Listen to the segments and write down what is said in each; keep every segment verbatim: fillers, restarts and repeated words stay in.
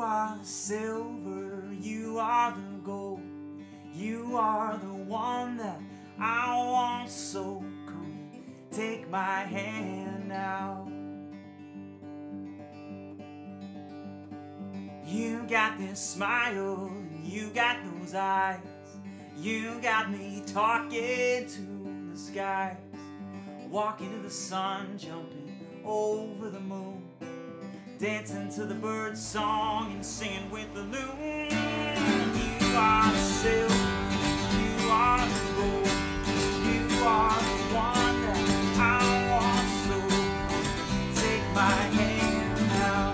are the silver, you are the gold, you are the one that I want, so come take my hand now. You got this smile, and you got those eyes, you got me talking to the skies, walking to the sun, jumping over the moon, dancing to the bird song and singing with the loon. You are the silver, you are the gold, you are the one that I want, so take my hand now.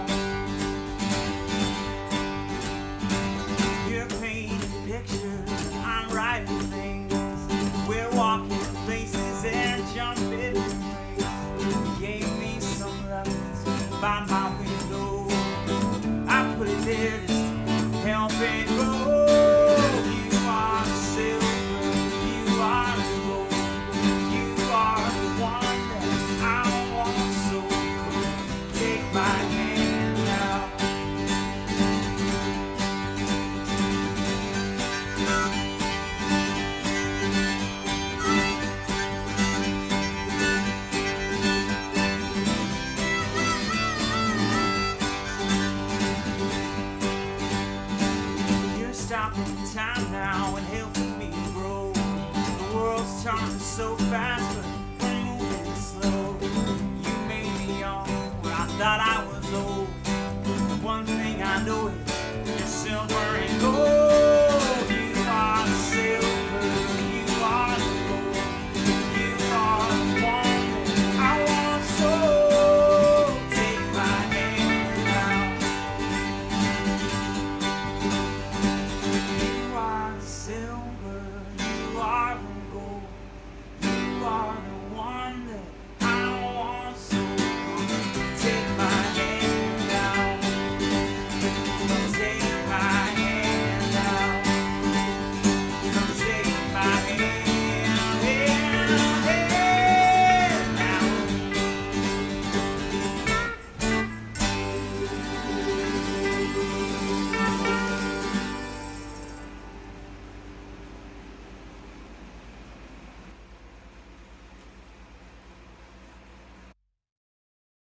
You're painting pictures, I'm writing things, we're walking places and jumping ways. You gave me some lessons by my window, I put it there just to help it grow. You are the silver, you are the gold, you are the one that I want, so come take my hand now. Stopping time now and helping me grow. The world's turning so fast, but we're moving slow. You made me young when I thought I was old. One thing I know is